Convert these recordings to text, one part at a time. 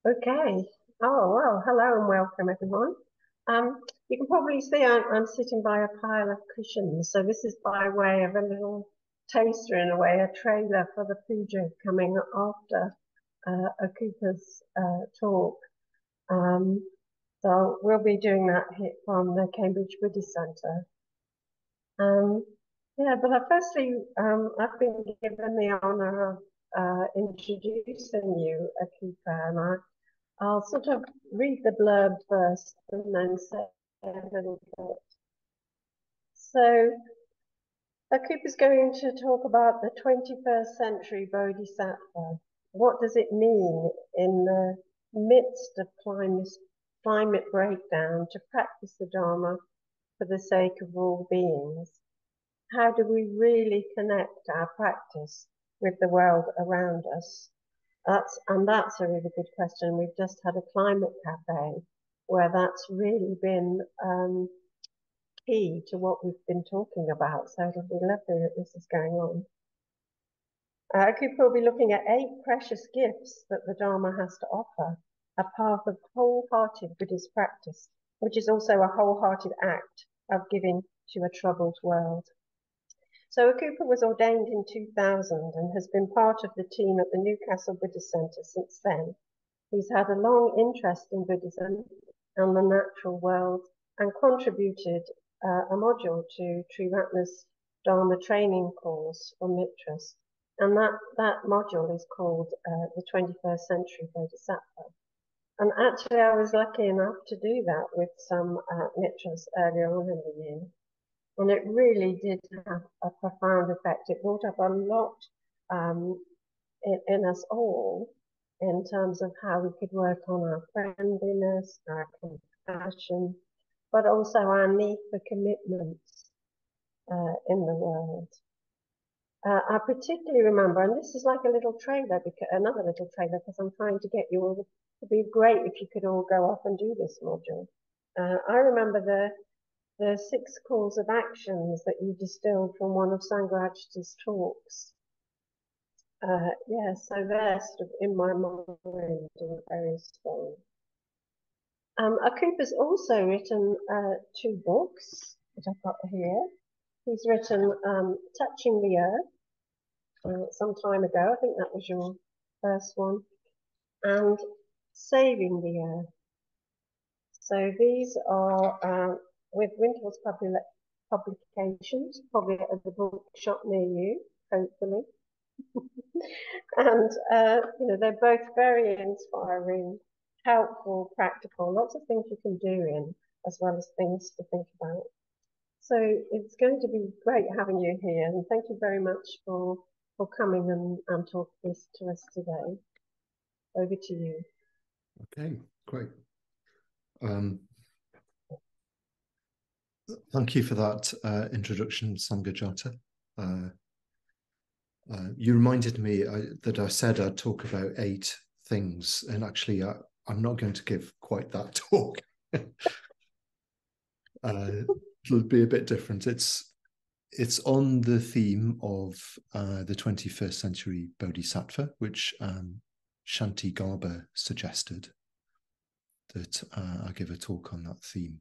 Okay. Oh, well, hello and welcome, everyone. You can probably see I'm sitting by a pile of cushions. So this is by way of a little taster, in a way, a trailer for the puja coming after Akuppa's talk. So we'll be doing that here from the Cambridge Buddhist Centre. Yeah, but firstly, I've been given the honour of introducing you, Akuppa, and I'll sort of read the blurb first and then say a little bit. So, Akuppa is going to talk about the 21st century Bodhisattva. What does it mean in the midst of climate breakdown to practice the Dharma for the sake of all beings? How do we really connect our practice with the world around us? That's a really good question. We've just had a climate cafe where that's really been key to what we've been talking about. So it'll be lovely that this is going on. Akuppa will be looking at 8 precious gifts that the Dharma has to offer, a path of wholehearted Buddhist practice, which is also a wholehearted act of giving to a troubled world. So Akuppa was ordained in 2000 and has been part of the team at the Newcastle Buddhist Centre since then. He's had a long interest in Buddhism and the natural world and contributed a module to Triratna's Dharma training course for Mitras. And that module is called the 21st Century Bodhisattva. And actually, I was lucky enough to do that with some Mitras earlier on in the year. And it really did have a profound effect. It brought up a lot in us all in terms of how we could work on our friendliness, our compassion, but also our need for commitments in the world. I particularly remember, and this is like a little trailer, another little trailer, because I'm trying to get you all. It'd be great if you could all go off and do this module. I remember the 6 calls of actions that you distilled from one of Sangharakshita's talks. Yeah, so they're sort of in my mind and very strong. Akuppa's also written 2 books that I've got here. He's written Touching the Earth some time ago. I think that was your first one. And Saving the Earth. So these are with Windhorse Publications, probably at the bookshop near you, hopefully. And they're both very inspiring, helpful, practical, lots of things you can do in, as well as things to think about. So it's going to be great having you here, and thank you very much for coming and talking this to us today. Over to you. Okay, great. Thank you for that introduction, Sangharakshita. You reminded me that I said I'd talk about 8 things, and actually I'm not going to give quite that talk. It'll be a bit different. It's on the theme of the 21st century Bodhisattva, which Shanti Garba suggested that I give a talk on that theme.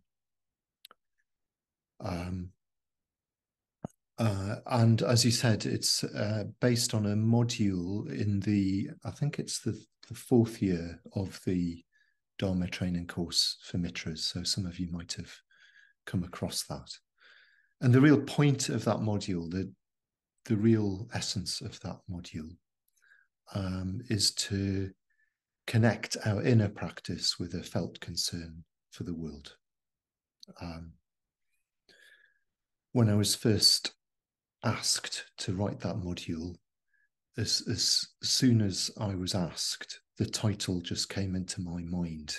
And as you said, it's based on a module in I think it's the 4th year of the Dharma training course for Mitras. So some of you might have come across that. And the real point of that module, the real essence of that module, is to connect our inner practice with a felt concern for the world. When I was first asked to write that module, as soon as I was asked, the title just came into my mind,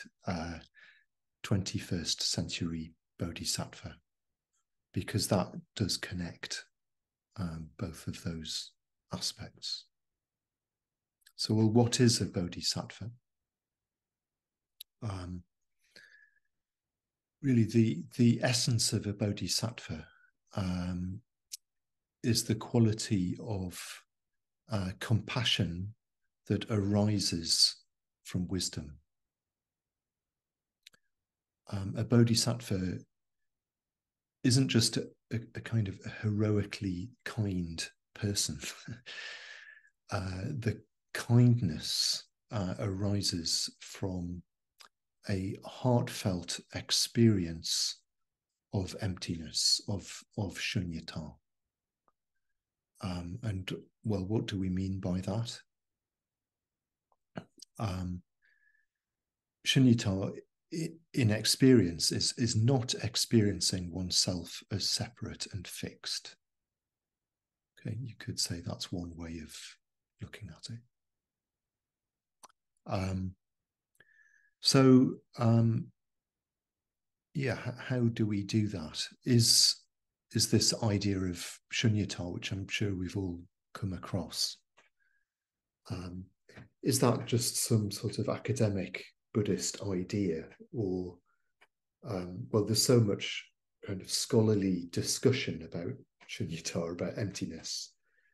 21st century Bodhisattva, because that does connect both of those aspects. So, well, what is a Bodhisattva? Really, the essence of a Bodhisattva is the quality of compassion that arises from wisdom. a bodhisattva isn't just a kind of heroically kind person. The kindness arises from a heartfelt experience of emptiness, of shunyata. And well, what do we mean by that? Shunyata in experience is not experiencing oneself as separate and fixed. Okay, you could say that's one way of looking at it. Yeah, how do we do that? Is this idea of shunyata, which I'm sure we've all come across, is that just some sort of academic Buddhist idea, or well, there's so much kind of scholarly discussion about shunyata, about emptiness.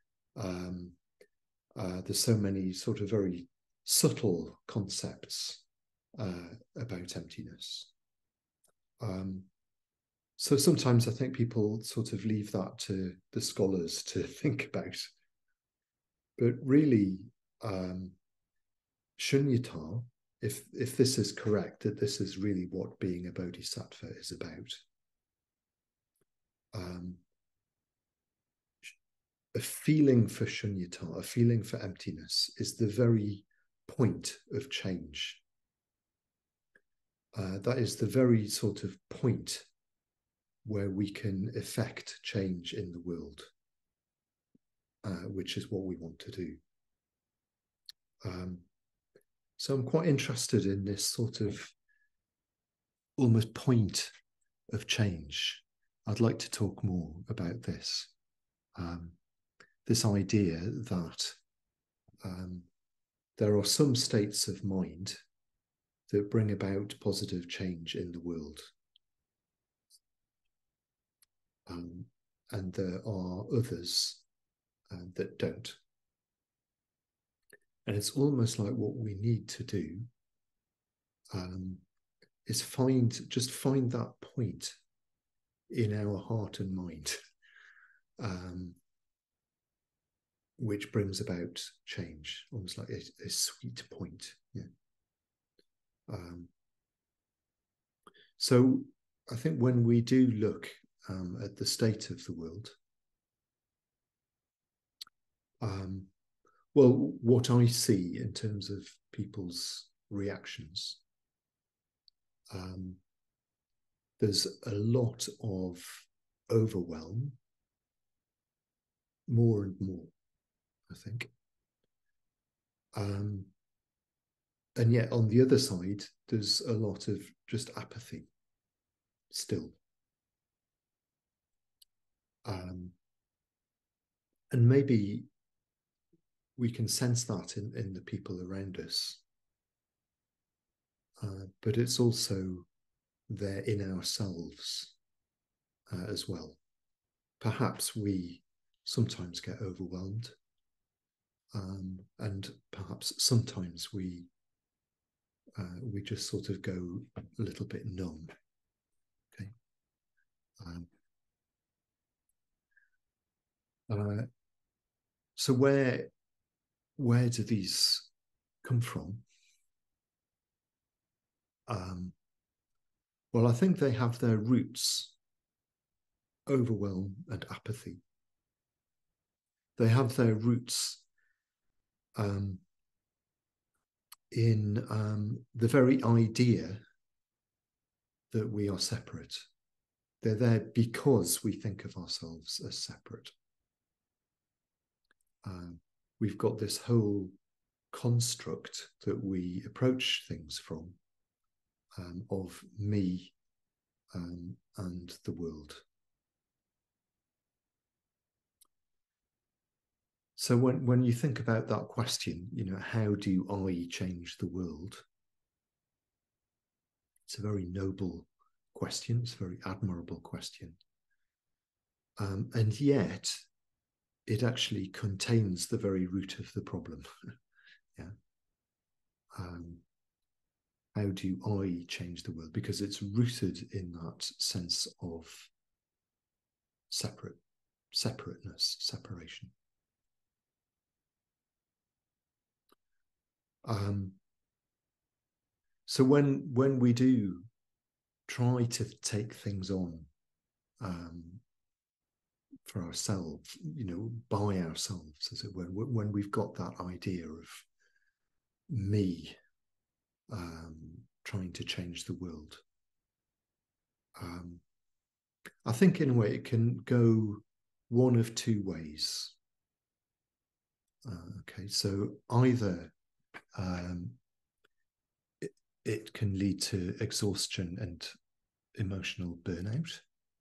There's so many sort of very subtle concepts about emptiness. So sometimes I think people sort of leave that to the scholars to think about. But really, shunyata, if this is correct, that this is really what being a bodhisattva is about. A feeling for shunyata, a feeling for emptiness, is the very point of change. That is the very sort of point where we can effect change in the world, which is what we want to do. So I'm quite interested in this sort of almost point of change. I'd like to talk more about this. This idea that there are some states of mind that bring about positive change in the world. And there are others that don't. And it's almost like what we need to do is find that point in our heart and mind, which brings about change, almost like a sweet point. Yeah. So I think when we do look at the state of the world, well, what I see in terms of people's reactions, there's a lot of overwhelm, more and more, I think. And yet on the other side, there's a lot of just apathy still. And maybe we can sense that in the people around us. But it's also there in ourselves as well. Perhaps we sometimes get overwhelmed, and perhaps sometimes we just sort of go a little bit numb. Okay. So where do these come from? Well, I think they have their roots, overwhelm and apathy. They have their roots in the very idea that we are separate. They're there because we think of ourselves as separate. We've got this whole construct that we approach things from, of me and the world. So when you think about that question, how do I change the world? It's a very noble question. It's a very admirable question. And yet, it actually contains the very root of the problem. Yeah. how do I change the world? Because it's rooted in that sense of separateness, separation. So when we do try to take things on for ourselves, by ourselves, as it were, when we've got that idea of me trying to change the world, I think in a way it can go one of two ways. Okay, so either it can lead to exhaustion and emotional burnout,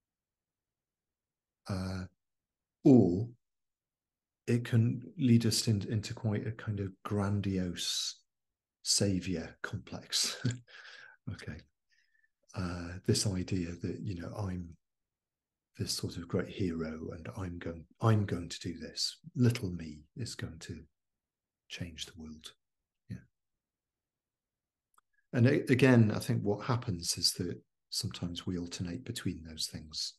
or it can lead us into quite a kind of grandiose savior complex. Okay, this idea that I'm this sort of great hero, and I'm going to do this. Little me is going to change the world. Yeah. And again, I think what happens is that sometimes we alternate between those things.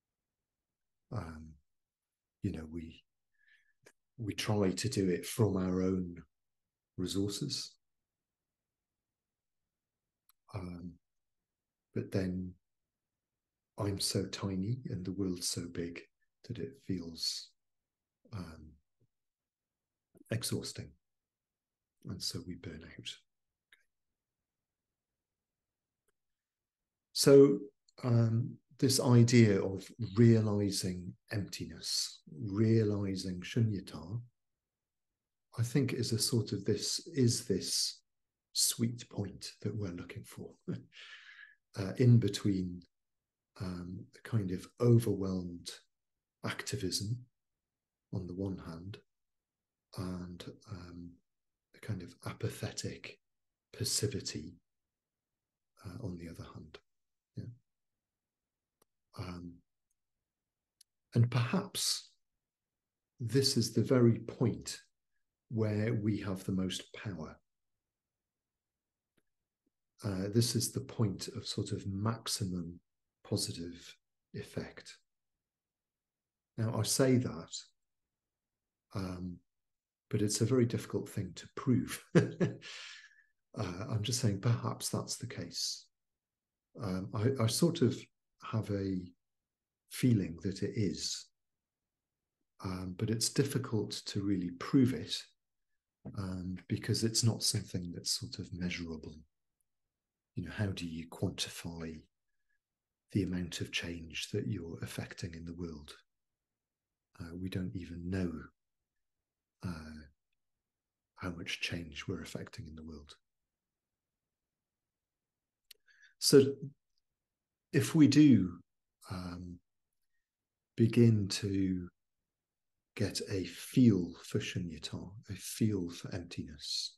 We try to do it from our own resources, but then I'm so tiny and the world's so big that it feels exhausting, and so we burn out. So this idea of realizing emptiness, realizing shunyata, I think is a sort of this sweet point that we're looking for, in between a kind of overwhelmed activism on the one hand, and a kind of apathetic passivity on the other hand. Yeah. And perhaps this is the very point where we have the most power. This is the point of sort of maximum positive effect. Now, I say that, but it's a very difficult thing to prove. I'm just saying perhaps that's the case. I sort of have a feeling that it is, but it's difficult to really prove it, because it's not something that's sort of measurable. How do you quantify the amount of change that you're affecting in the world? We don't even know how much change we're affecting in the world. So if we do begin to get a feel for shunyata, a feel for emptiness,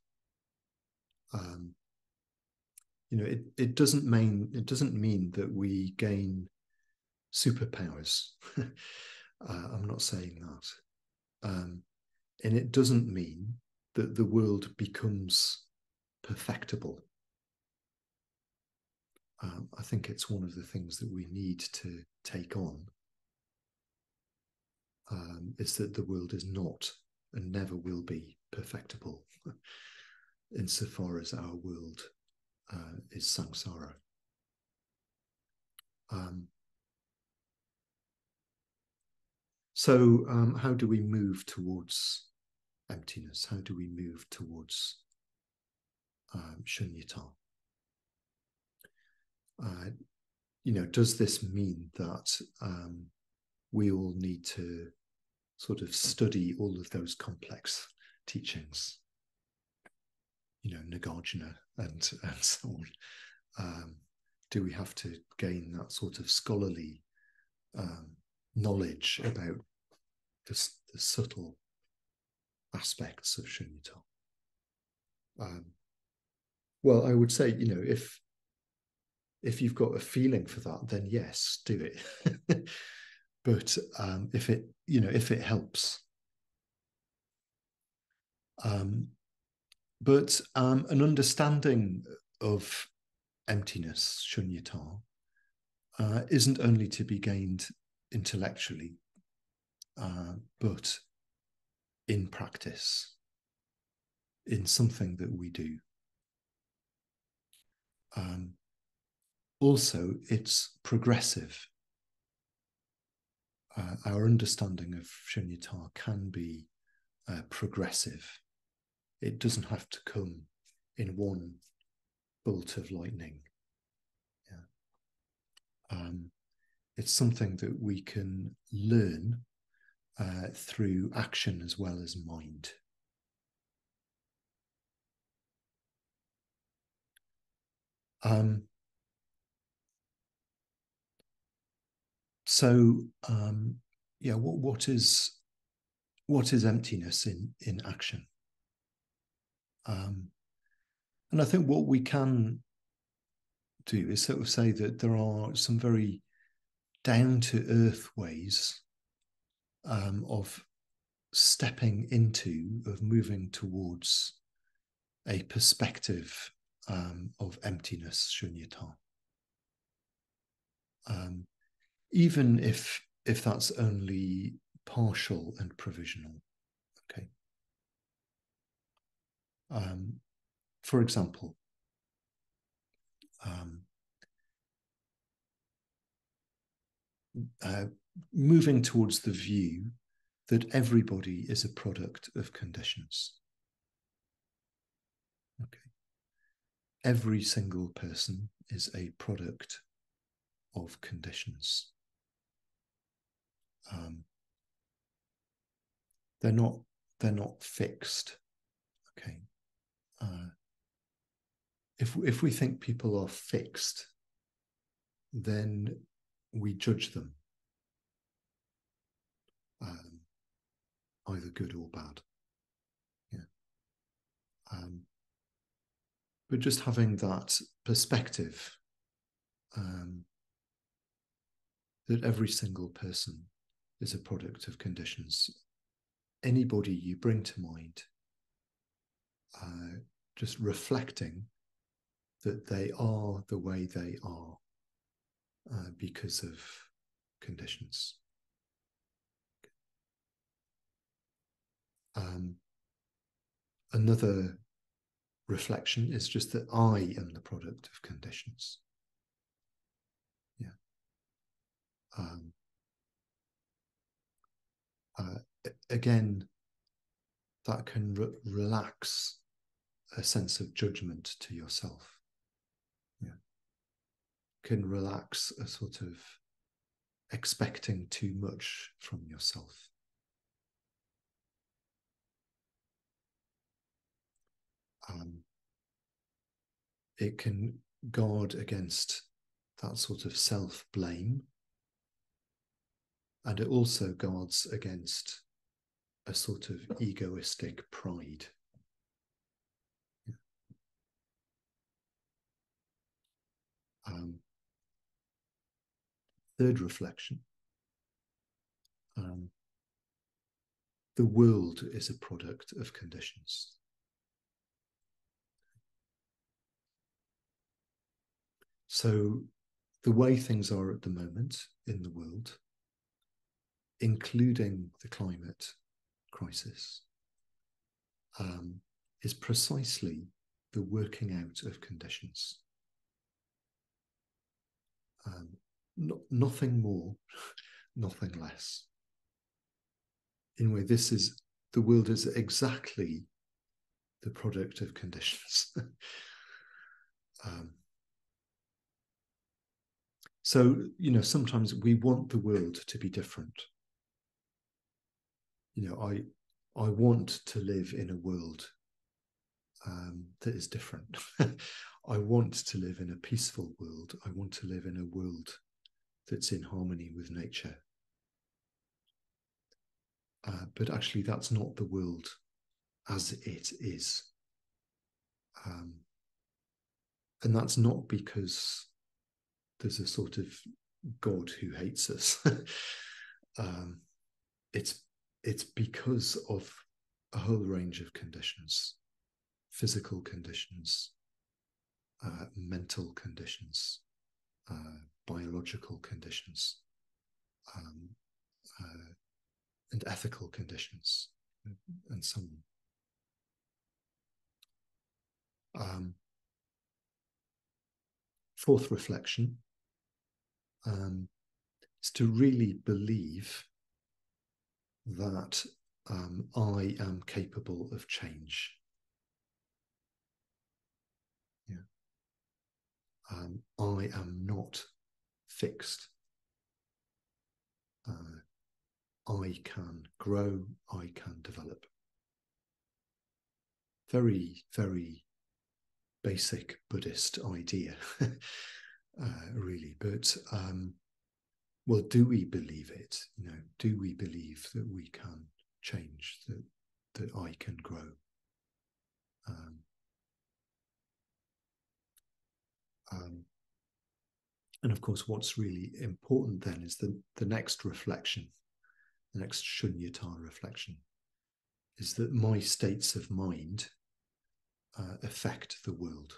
it doesn't mean that we gain superpowers. I'm not saying that. And it doesn't mean that the world becomes perfectible. I think it's one of the things that we need to take on, is that the world is not and never will be perfectible insofar as our world is samsara. So how do we move towards emptiness? How do we move towards shunyata? Does this mean that we all need to sort of study all of those complex teachings, Nagarjuna and so on? Do we have to gain that sort of scholarly knowledge about the subtle aspects of shunyata? Well, I would say, if you've got a feeling for that, then yes, do it. But if it helps, but an understanding of emptiness, shunyata, isn't only to be gained intellectually, but in practice, in something that we do. Also, it's progressive. Our understanding of shunyata can be progressive. It doesn't have to come in one bolt of lightning. Yeah. It's something that we can learn through action as well as mind. Yeah, what is emptiness in action? And I think what we can do is sort of say that there are some very down-to-earth ways of stepping into, of moving towards a perspective of emptiness, shunyata. Even if that's only partial and provisional. Okay. For example, moving towards the view that everybody is a product of conditions. Okay. Every single person is a product of conditions. They're not fixed. Okay. If we think people are fixed, then we judge them, either good or bad. Yeah. But just having that perspective that every single person is a product of conditions. Anybody you bring to mind, just reflecting that they are the way they are because of conditions. Another reflection is just that I am the product of conditions. Yeah. Again, that can relax a sense of judgment to yourself. Yeah. Can relax a sort of expecting too much from yourself. It can guard against that sort of self-blame, and it also guards against a sort of egoistic pride. Third reflection. The world is a product of conditions. So the way things are at the moment in the world, including the climate crisis, is precisely the working out of conditions. Nothing more, nothing less. In a way, the world is exactly the product of conditions. So, sometimes we want the world to be different. I want to live in a world that is different. I want to live in a peaceful world. I want to live in a world that's in harmony with nature. But actually, that's not the world as it is. And that's not because there's a sort of God who hates us. It's because of a whole range of conditions, physical conditions, mental conditions, biological conditions, and ethical conditions, and so on. Fourth reflection is to really believe that I am capable of change. Yeah. I am not fixed. I can grow, I can develop. Very, very basic Buddhist idea, really. But well, do we believe it? Do we believe that we can change, that I can grow? And of course, what's really important then is the next reflection, the next shunyata reflection, is that my states of mind affect the world.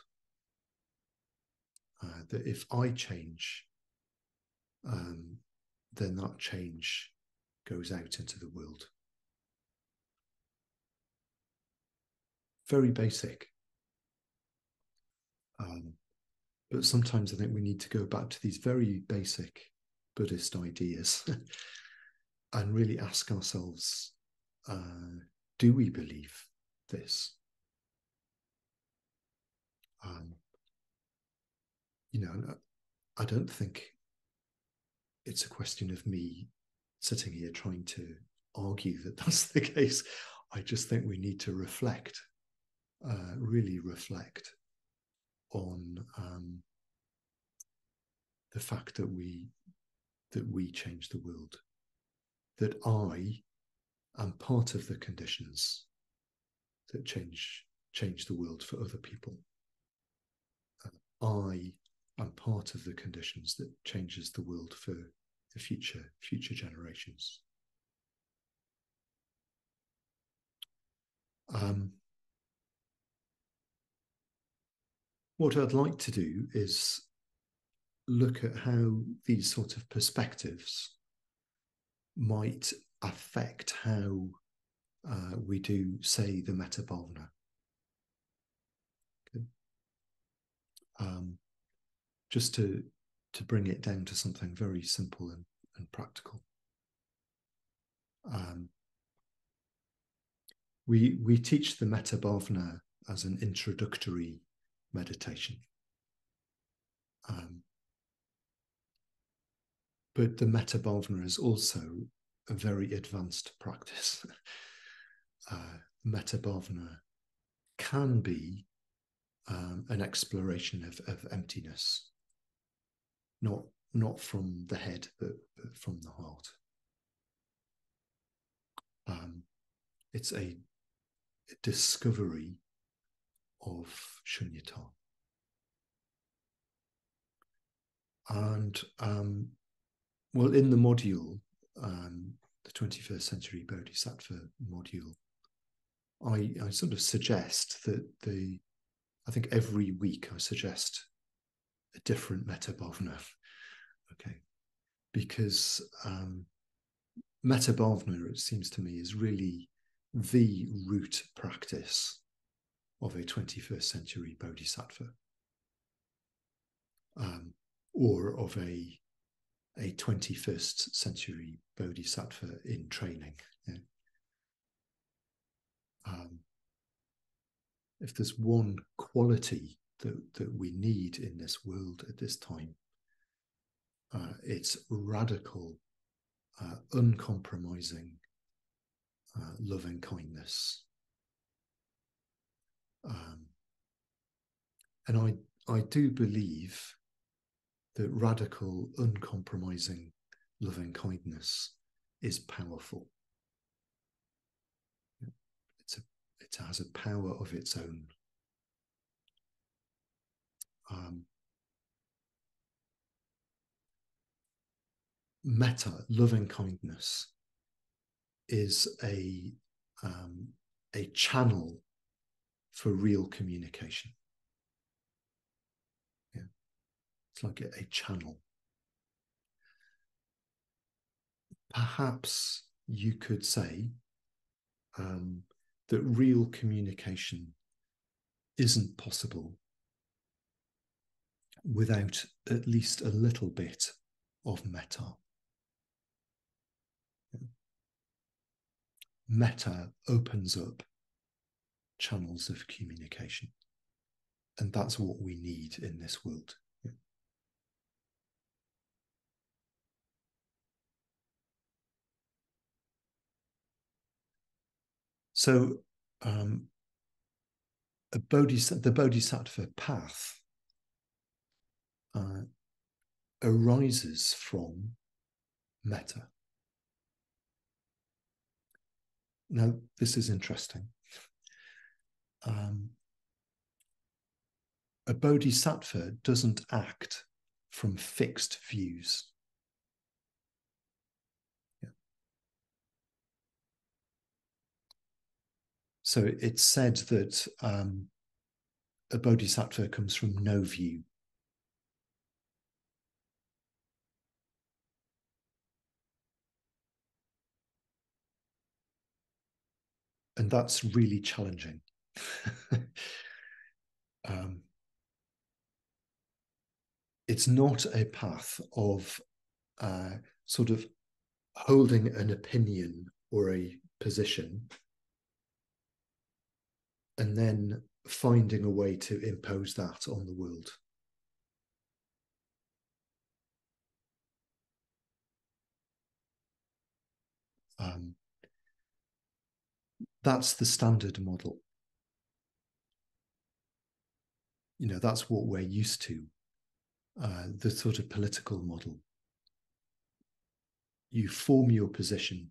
That if I change, then that change goes out into the world. Very basic. But sometimes I think we need to go back to these very basic Buddhist ideas and really ask ourselves, do we believe this? I don't think it's a question of me sitting here trying to argue that that's the case. I just think we need to reflect, really reflect on the fact that we change the world, that I am part of the conditions that change the world for other people. I am part of the conditions that changes the world for the future generations. What I'd like to do is look at how these sort of perspectives might affect how we do, say, the metta bhavana. Okay. Just to bring it down to something very simple and practical. We teach the metta bhavana as an introductory meditation. But the metta bhavana is also a very advanced practice. Metta bhavana can be an exploration of emptiness, not from the head, but from the heart. It's a discovery of shunyata. And well, in the module, the 21st century Bodhisattva module, I sort of suggest that I think every week I suggest a different metta bhavana. Okay. Because metta bhavana, it seems to me, is really the root practice of a 21st century Bodhisattva, or of a 21st century Bodhisattva in training. Yeah. If there's one quality that we need in this world at this time, it's radical, uncompromising, loving kindness. And I do believe that radical, uncompromising, loving kindness is powerful. It has a power of its own. Metta, loving kindness, is a channel for real communication. It's like a channel. Perhaps you could say that real communication isn't possible without at least a little bit of metta. Metta opens up channels of communication, and that's what we need in this world. So the Bodhisattva path arises from metta. Now, this is interesting. A bodhisattva doesn't act from fixed views. Yeah. So it's said that a bodhisattva comes from no view. And that's really challenging. It's not a path of sort of holding an opinion or a position and then finding a way to impose that on the world. That's the standard model. You know, that's what we're used to, the sort of political model. You form your position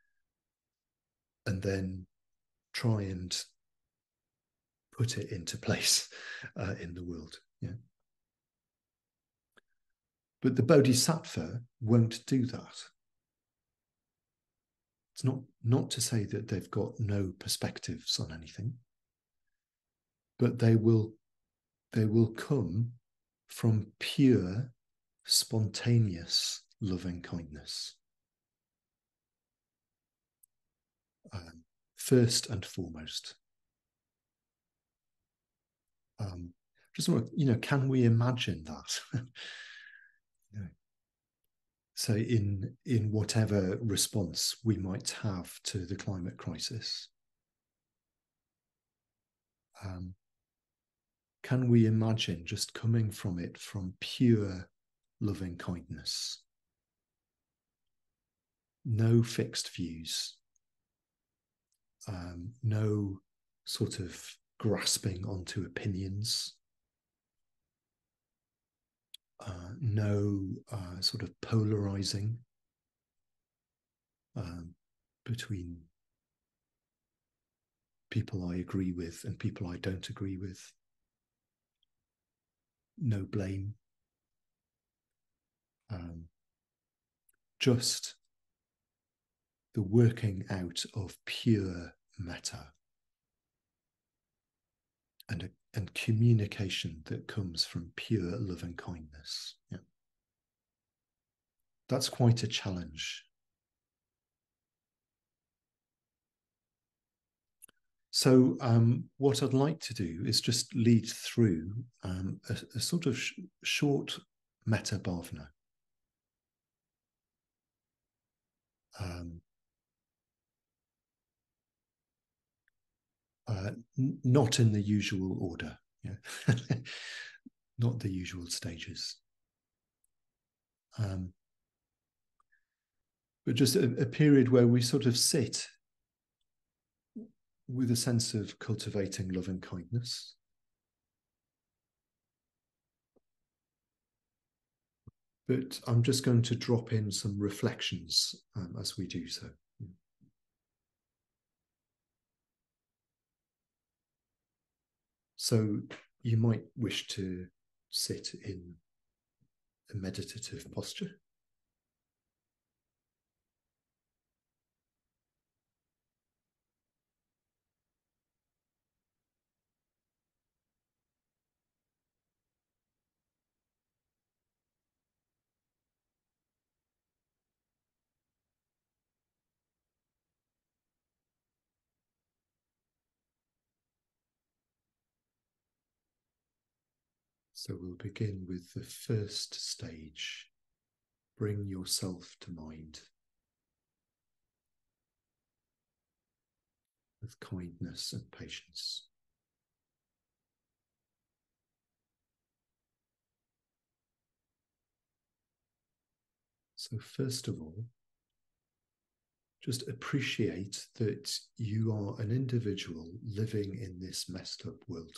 and then try and put it into place in the world. Yeah. But the bodhisattva won't do that. It's not to say that they've got no perspectives on anything, but they will come from pure, spontaneous loving kindness. First and foremost. Just can we imagine that? So in whatever response we might have to the climate crisis, can we imagine just coming from it from pure loving kindness? No fixed views, no sort of grasping onto opinions, no sort of polarizing between people I agree with and people I don't agree with. No blame. Just the working out of pure metta and communication that comes from pure loving kindness. Yeah. That's quite a challenge. So what I'd like to do is just lead through a sort of short metta bhavana. Not in the usual order, yeah. Not the usual stages. But just a period where we sort of sit with a sense of cultivating loving kindness. But I'm just going to drop in some reflections as we do so. So you might wish to sit in a meditative posture. So we'll begin with the first stage. Bring yourself to mind with kindness and patience. So first of all, just appreciate that you are an individual living in this messed up world.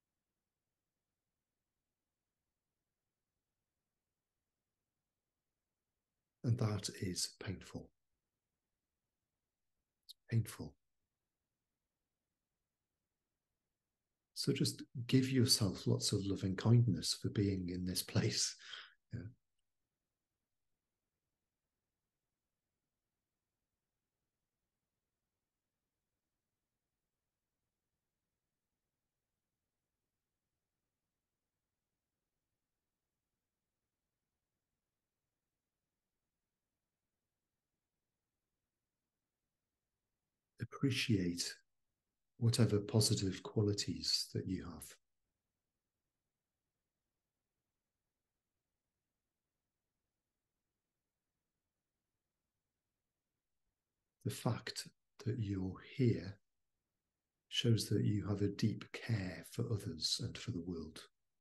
And that is painful. It's painful. So just give yourself lots of loving kindness for being in this place. Yeah. Appreciate whatever positive qualities that you have. The fact that you're here shows that you have a deep care for others and for the world.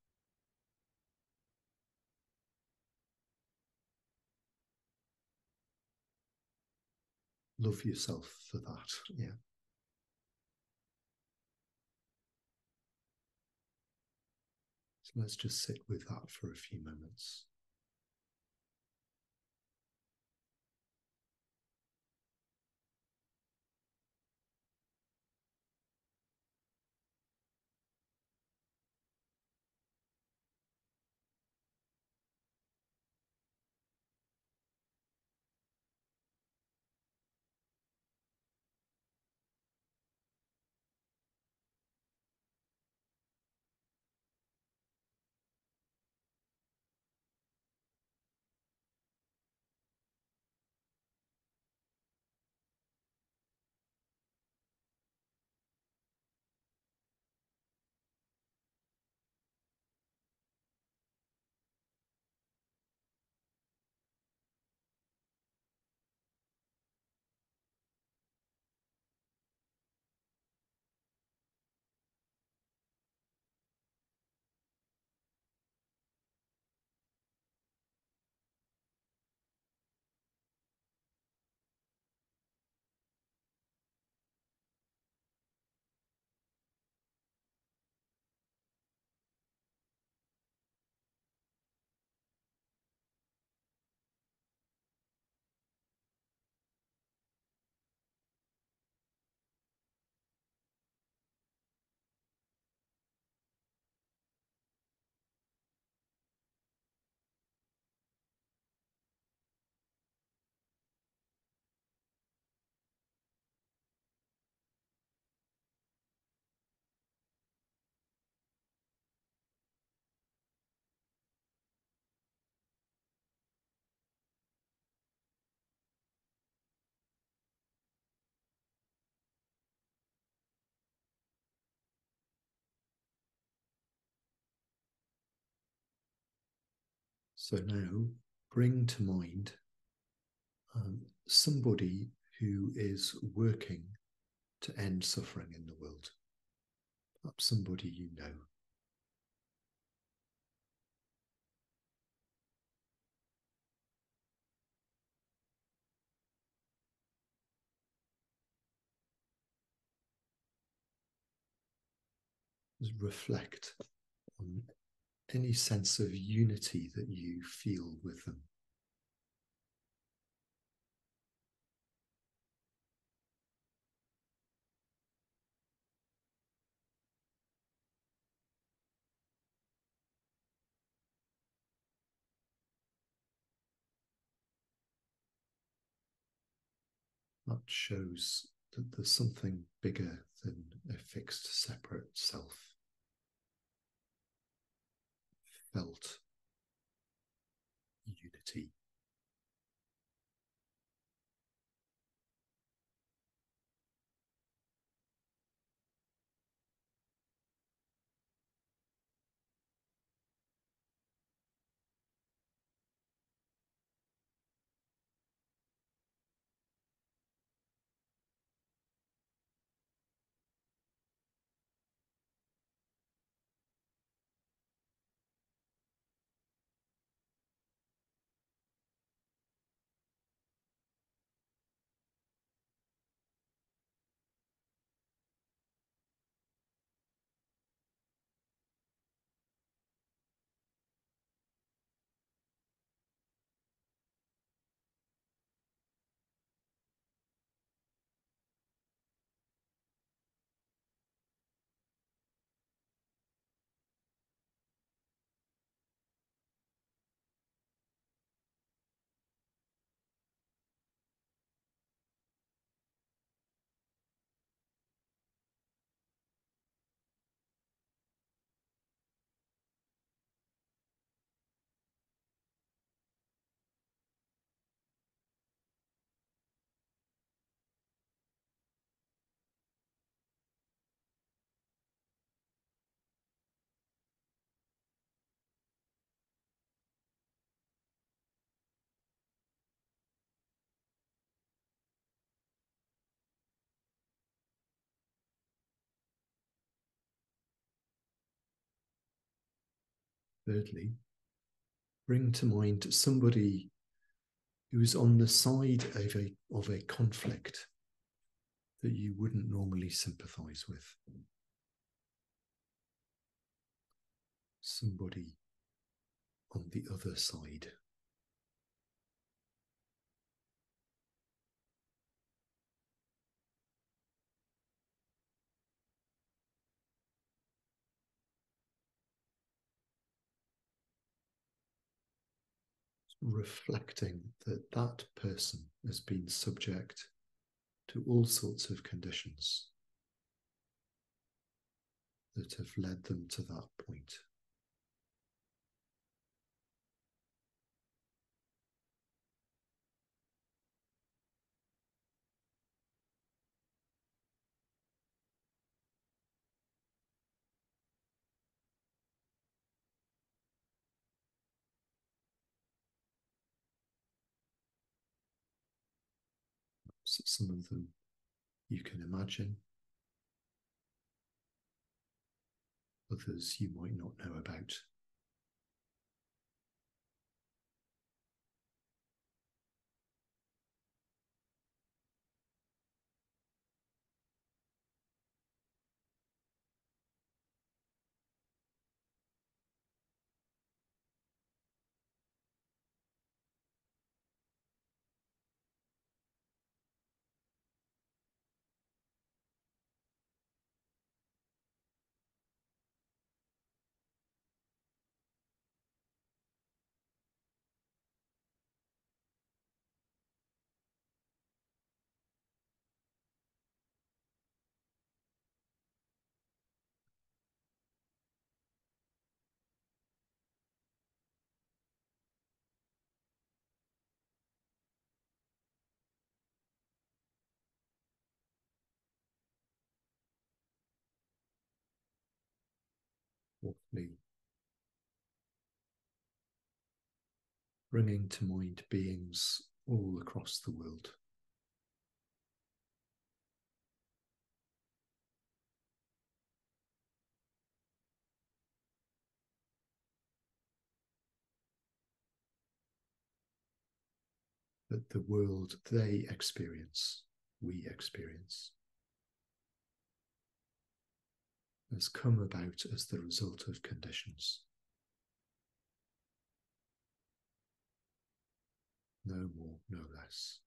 Love yourself for that. Yeah. So let's just sit with that for a few moments. So now bring to mind somebody who is working to end suffering in the world. Perhaps somebody you know. Just reflect on any sense of unity that you feel with them. That shows that there's something bigger than a fixed, separate self. Felt unity. Thirdly, bring to mind somebody who's on the side of a conflict that you wouldn't normally sympathize with. Somebody on the other side. Reflecting that that person has been subject to all sorts of conditions that have led them to that point. So some of them you can imagine, others you might not know about. Fourthly, bringing to mind beings all across the world. That the world they experience, we experience, has come about as the result of conditions. No more, no less.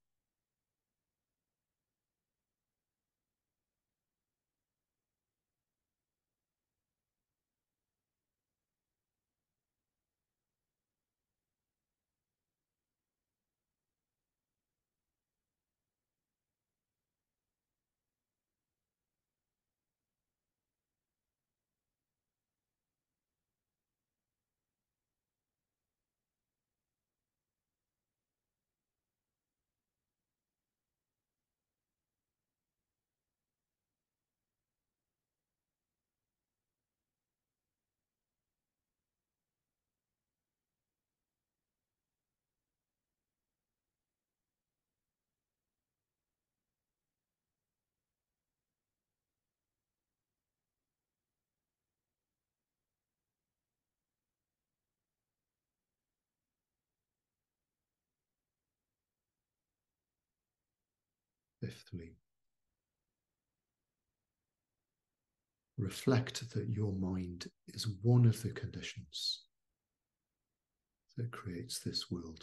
Fifthly, reflect that your mind is one of the conditions that creates this world.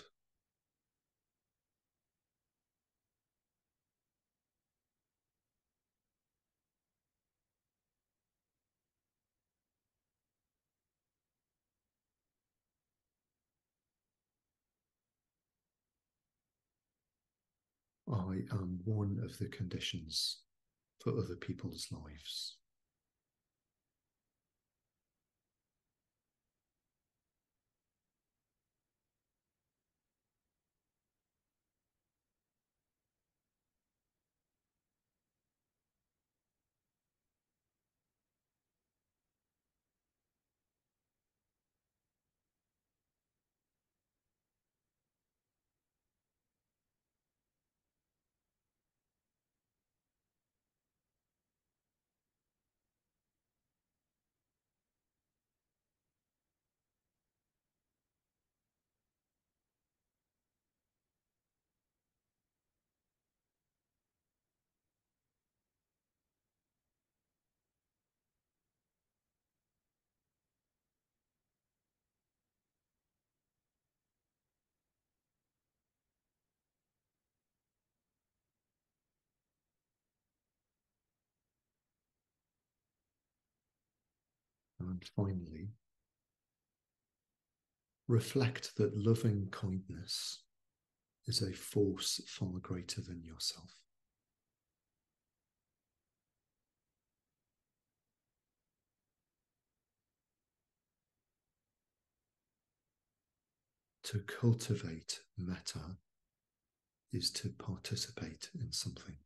I am one of the conditions for other people's lives. And finally, reflect that loving kindness is a force far greater than yourself. To cultivate metta is to participate in something.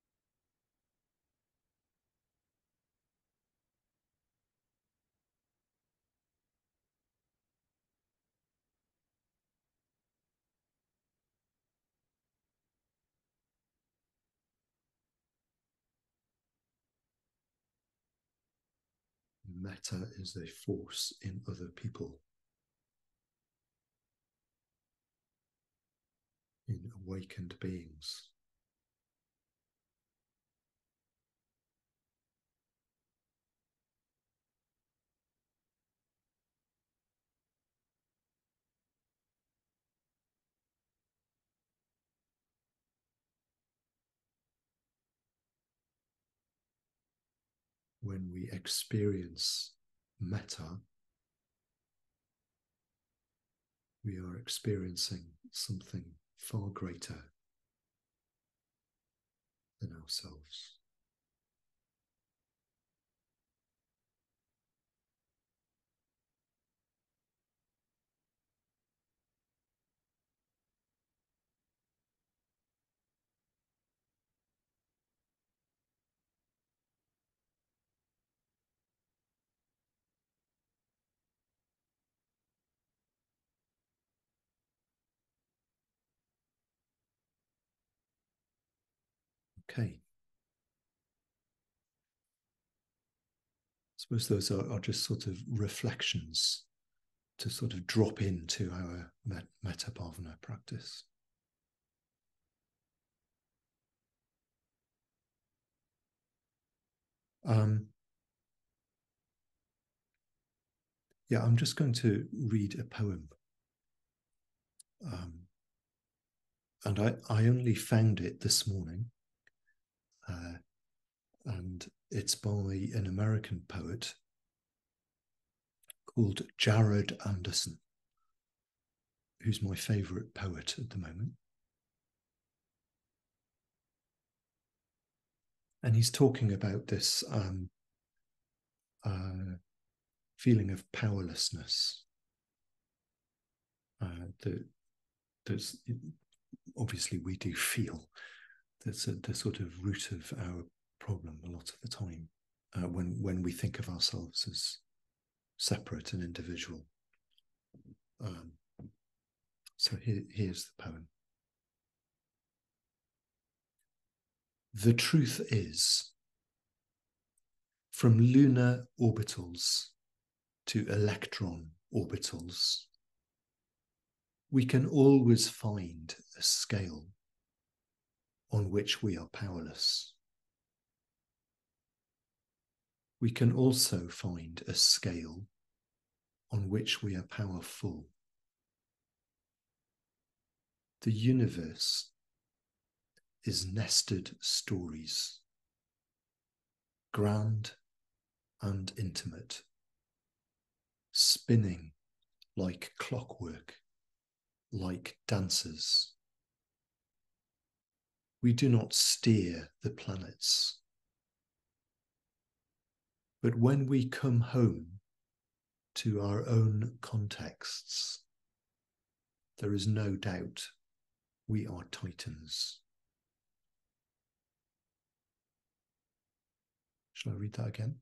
Metta is a force in other people, in awakened beings. When we experience metta, we are experiencing something far greater than ourselves. Okay. I suppose those are just sort of reflections to sort of drop into our metta bhavana practice. Yeah, I'm just going to read a poem. And I only found it this morning. And it's by an American poet called Jared Anderson, who's my favorite poet at the moment. And he's talking about this feeling of powerlessness that there's obviously we do feel. That's the sort of root of our problem a lot of the time when we think of ourselves as separate and individual. So here's the poem. The truth is, from lunar orbitals to electron orbitals, we can always find a scale on which we are powerless. We can also find a scale on which we are powerful. The universe is nested stories, grand and intimate, spinning like clockwork, like dancers. We do not steer the planets. But when we come home to our own contexts, there is no doubt we are titans. Shall I read that again?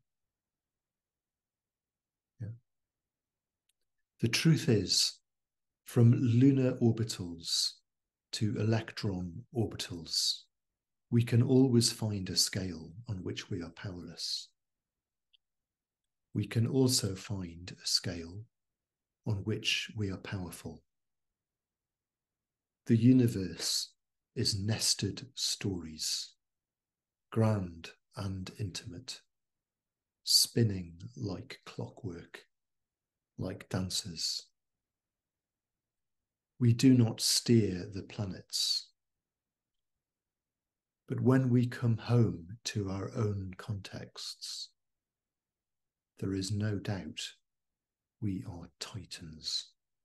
Yeah. The truth is, from lunar orbitals to electron orbitals, we can always find a scale on which we are powerless. We can also find a scale on which we are powerful. The universe is nested stories, grand and intimate, spinning like clockwork, like dancers. We do not steer the planets. But when we come home to our own contexts, there is no doubt we are titans.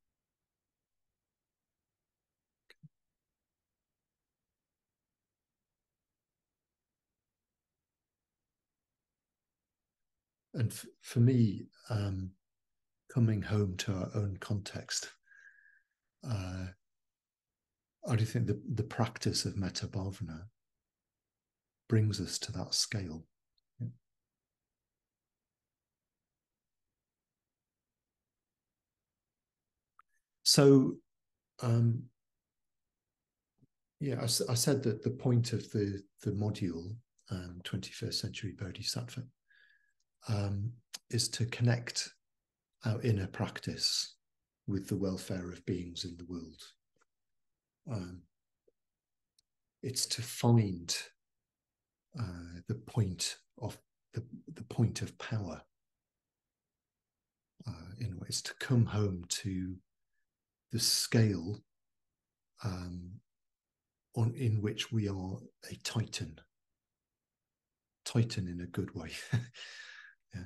And for me, coming home to our own context, I do think the practice of metta bhavana brings us to that scale. Yeah. So, yeah, I said that the point of the module, 21st Century Bodhisattva, is to connect our inner practice with the welfare of beings in the world. It's to find the point of the point of power. In ways, to come home to the scale in which we are a titan in a good way. Yeah.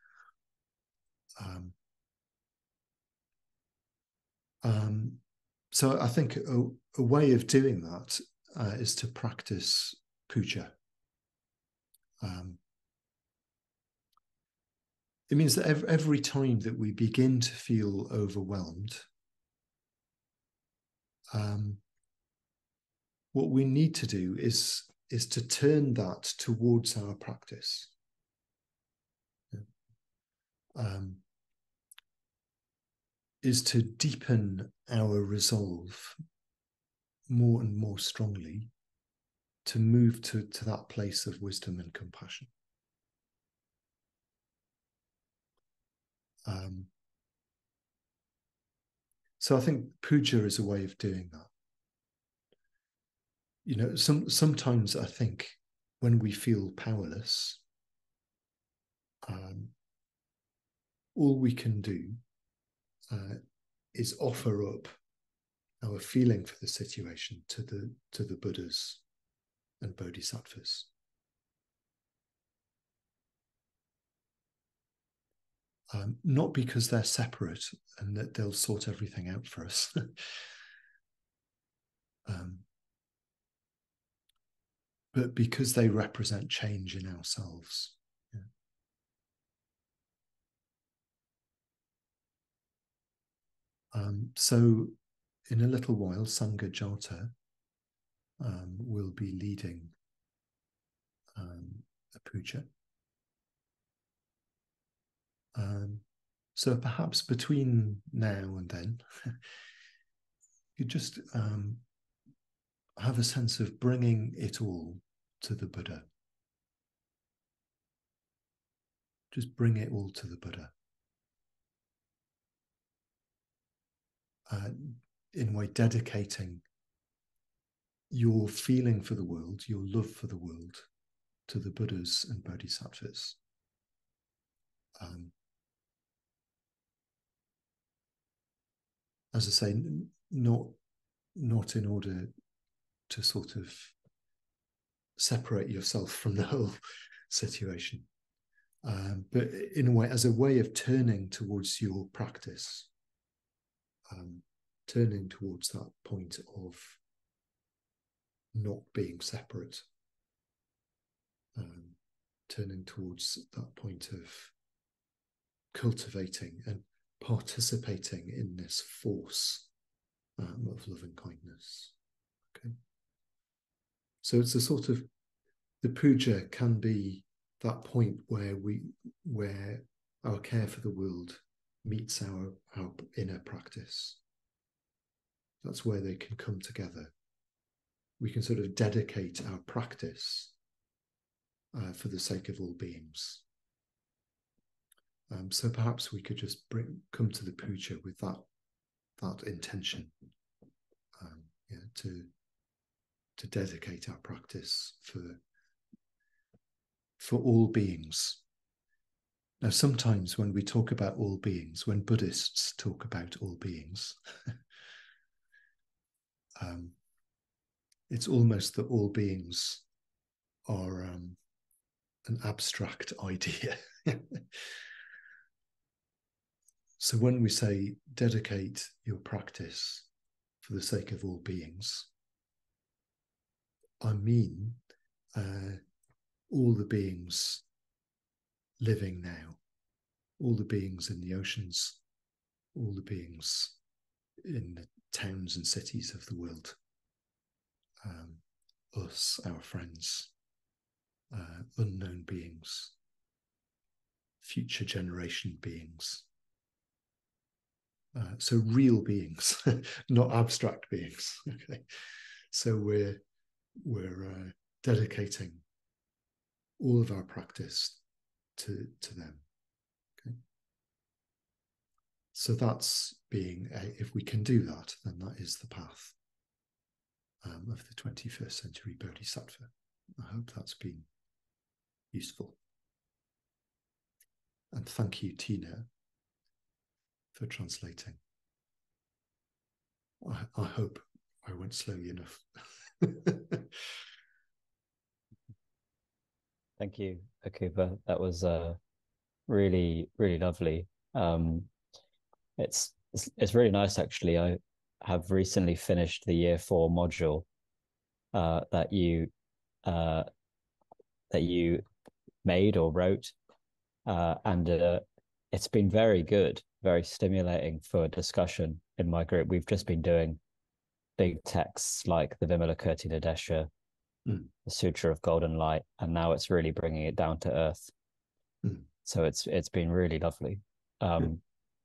So I think a way of doing that is to practice puja. It means that every time that we begin to feel overwhelmed, what we need to do is to turn that towards our practice. Is to deepen our resolve more and more strongly to move to that place of wisdom and compassion. So I think puja is a way of doing that. You know, sometimes I think when we feel powerless, all we can do is offer up our feeling for the situation to the Buddhas and Bodhisattvas. Not because they're separate and that they'll sort everything out for us. But because they represent change in ourselves. Yeah. So in a little while, Sangha Jata will be leading a puja. So perhaps between now and then, you just have a sense of bringing it all to the Buddha. Just bring it all to the Buddha. In a way, dedicating your feeling for the world, your love for the world, to the Buddhas and Bodhisattvas. As I say, not in order to sort of separate yourself from the whole situation, but in a way, as a way of turning towards your practice, turning towards that point of not being separate, turning towards that point of cultivating and participating in this force of loving kindness. Okay. So it's a sort of, the puja can be that point where our care for the world meets our inner practice. That's where they can come together. We can sort of dedicate our practice for the sake of all beings. So perhaps we could just come to the puja with that intention, to dedicate our practice for all beings. Now, sometimes when we talk about all beings, when Buddhists talk about all beings, it's almost that all beings are an abstract idea. So when we say dedicate your practice for the sake of all beings, I mean all the beings living now, all the beings in the oceans, all the beings in the towns and cities of the world, us, our friends, unknown beings, future generation beings. So real beings, not abstract beings. Okay, so we're dedicating all of our practice to them. Okay, so that's being if we can do that, then that is the path of the 21st century Bodhisattva. I hope that's been useful. And thank you, Tina, for translating. I hope I went slowly enough. Thank you, Akuppa. That was really, really lovely. It's really nice, actually. I have recently finished the year 4 module that you made or wrote, and it's been very good, very stimulating for discussion in my group. We've just been doing big texts like the Vimalakirti Nadesha, the Sutra of Golden Light, and now it's really bringing it down to earth. So it's been really lovely. I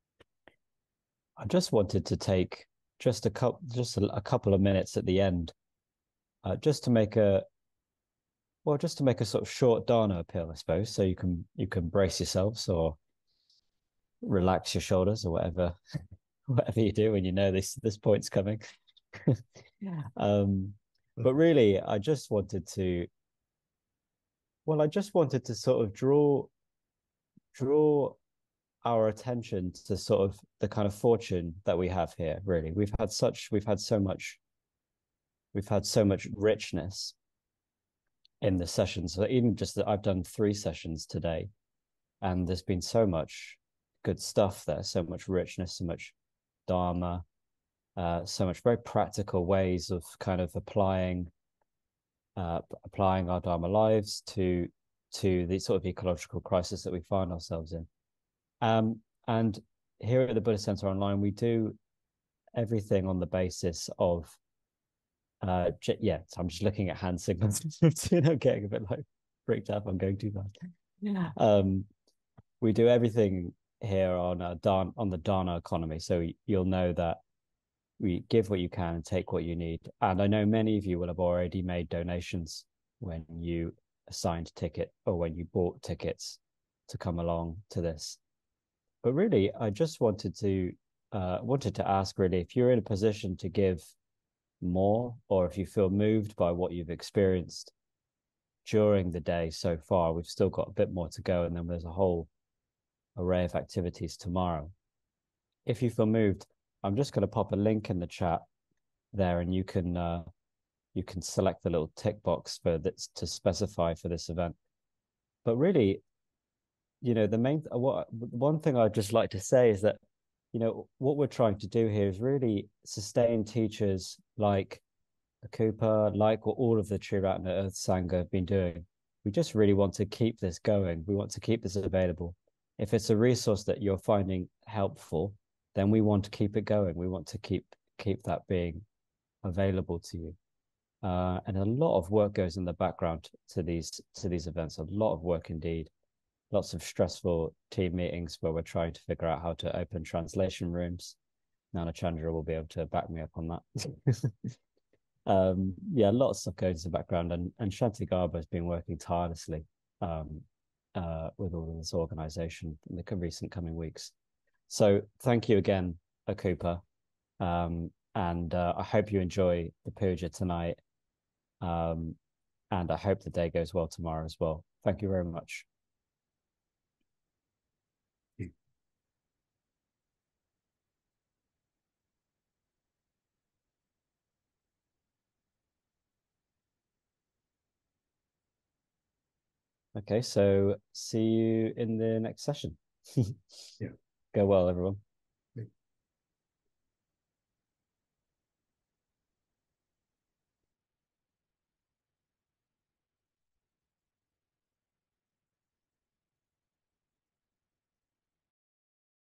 just wanted to take just a couple of minutes at the end, just to make a sort of short dharma appeal, I suppose, so you can brace yourselves or relax your shoulders or whatever you do when you know this point's coming. But really, I just wanted to sort of draw our attention to sort of the kind of fortune that we have here. Really, we've had so much richness in the sessions. So even just that, I've done 3 sessions today, and there's been so much good stuff there, so much richness, so much Dharma, so much very practical ways of kind of applying our Dharma lives to the sort of ecological crisis that we find ourselves in. And here at the Buddhist Center Online, we do everything on the basis of so I'm just looking at hand signals. I'm getting a bit like freaked out. I'm going too fast. We do everything here on the Dharma economy. So you'll know that we give what you can and take what you need. And I know many of you will have already made donations when you assigned ticket or when you bought tickets to come along to this. But really, I just wanted to ask, really, if you're in a position to give more, or if you feel moved by what you've experienced during the day so far. We've still got a bit more to go, and then there's a whole array of activities tomorrow. If you feel moved, I'm just going to pop a link in the chat there, and you can select the little tick box for this to specify for this event. But really, one thing I'd just like to say is that, what we're trying to do here is really sustain teachers like Akuppa, like what all of the Triratna Earth Sangha have been doing. We just really want to keep this going. We want to keep this available. If it's a resource that you're finding helpful, then we want to keep it going. We want to keep that being available to you. And a lot of work goes in the background to these events. A lot of work indeed. Lots of stressful team meetings where we're trying to figure out how to open translation rooms. Nana Chandra will be able to back me up on that. A lot of stuff goes in the background, and Shanti Garba has been working tirelessly with all of this organization in the recent coming weeks. So thank you again, Akuppa, and I hope you enjoy the puja tonight, and I hope the day goes well tomorrow as well. Thank you very much. Okay, so see you in the next session. Yeah. Go well, everyone.